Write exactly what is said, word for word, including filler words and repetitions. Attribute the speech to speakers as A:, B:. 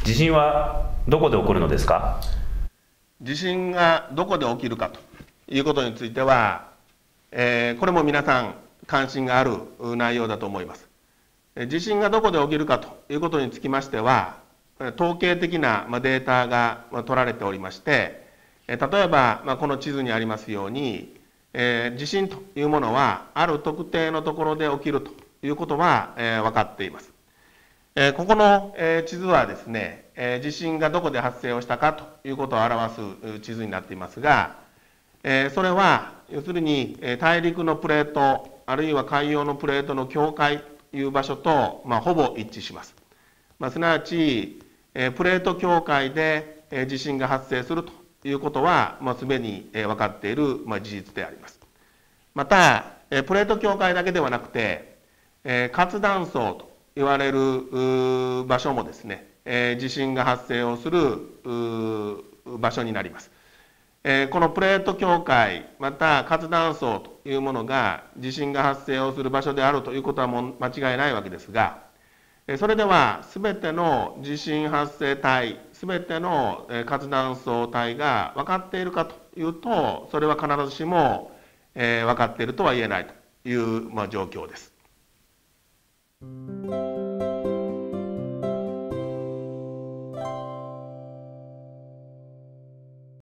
A: 地震はどこで起こるのですか？
B: 地震がどこで起きるかということについては、えーこれも皆さん関心がある内容だと思います。地震がどこで起きるかということにつきましては、統計的なデータが取られておりまして、例えばこの地図にありますように、地震というものはある特定のところで起きるということは分かっています。ここの地図はですね、地震がどこで発生をしたかということを表す地図になっていますが、それは要するに大陸のプレートあるいは海洋のプレートの境界という場所と、まあ、ほぼ一致します。まあ、すなわちプレート境界で地震が発生するということは、まあ、すでに分かっている、まあ、事実であります。またプレート境界だけではなくて活断層と言われる場所もですね、地震が発生をする場所になります。このプレート境界また活断層というものが地震が発生をする場所であるということはもう間違いないわけですが、それでは全ての地震発生帯全ての活断層帯が分かっているかというと、それは必ずしも分かっているとは言えないという、まあ、状況です。